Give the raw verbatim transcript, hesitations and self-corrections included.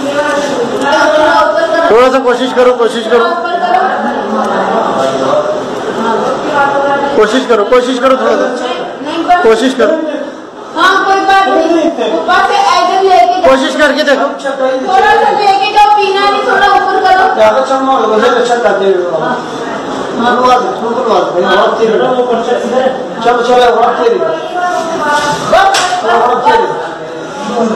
थोड़ा सा कोशिश करो, कोशिश करो, कोशिश करो, कोशिश करो, थोड़ा सा कोशिश करो। हाँ कोई बात नहीं, ऊपर से ऐसे लेके कोशिश करके देखो, थोड़ा सा लेके जाओ, पीना नहीं, थोड़ा ऊपर करो। चलो चलो